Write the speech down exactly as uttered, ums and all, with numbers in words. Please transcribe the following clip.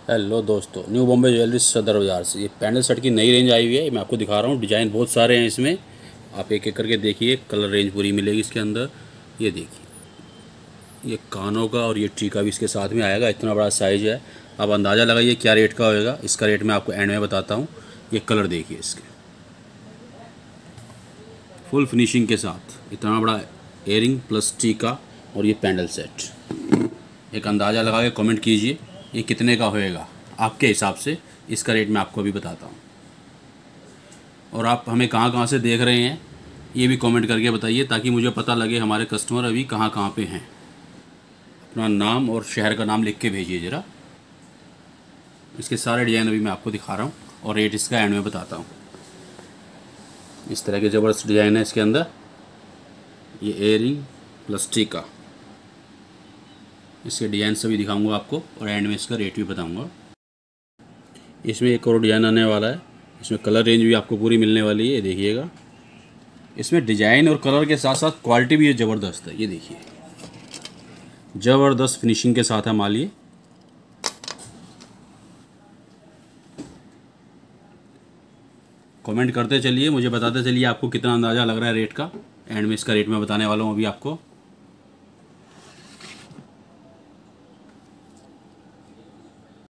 Hello दोस्तों, new Bombay jewellery सदर बाज़ार से ये पैंडल सेट की नई रेंज आई हुई है। मैं आपको दिखा रहा हूँ। डिज़ाइन बहुत सारे हैं इसमें, आप एक एक करके देखिए। कलर रेंज पूरी मिलेगी इसके अंदर। ये देखिए, ये कानों का और ये टीका भी इसके साथ में आएगा। इतना बड़ा साइज़ है। आप अंदाज़ा लगाइए क्या रेट का होएगा। इसका रेट मैं आपको एंड में बताता हूँ। ये कलर देखिए इसके, फुल फिनिशिंग के साथ इतना बड़ा एयरिंग प्लस टीका और ये पैंडल सेट। एक अंदाज़ा लगा के कमेंट कीजिए ये कितने का होएगा आपके हिसाब से। इसका रेट मैं आपको अभी बताता हूँ। और आप हमें कहाँ कहाँ से देख रहे हैं ये भी कमेंट करके बताइए, ताकि मुझे पता लगे हमारे कस्टमर अभी कहाँ कहाँ पे हैं। अपना नाम और शहर का नाम लिख के भेजिए ज़रा। इसके सारे डिज़ाइन अभी मैं आपको दिखा रहा हूँ और रेट इसका एंड में बताता हूँ। इस तरह के ज़बरदस्त डिज़ाइन है इसके अंदर। ये एयरिंग प्लस टीका, इसके डिज़ाइन सभी दिखाऊंगा आपको और एंड में इसका रेट भी बताऊंगा। इसमें एक और डिज़ाइन आने वाला है। इसमें कलर रेंज भी आपको पूरी मिलने वाली है। ये देखिएगा, इसमें डिज़ाइन और कलर के साथ साथ क्वालिटी भी ये ज़बरदस्त है। ये देखिए, ज़बरदस्त फिनिशिंग के साथ है माल। ये कमेंट करते चलिए, मुझे बताते चलिए आपको कितना अंदाज़ा लग रहा है रेट का। एंड में इसका रेट मैं बताने वाला हूँ अभी आपको।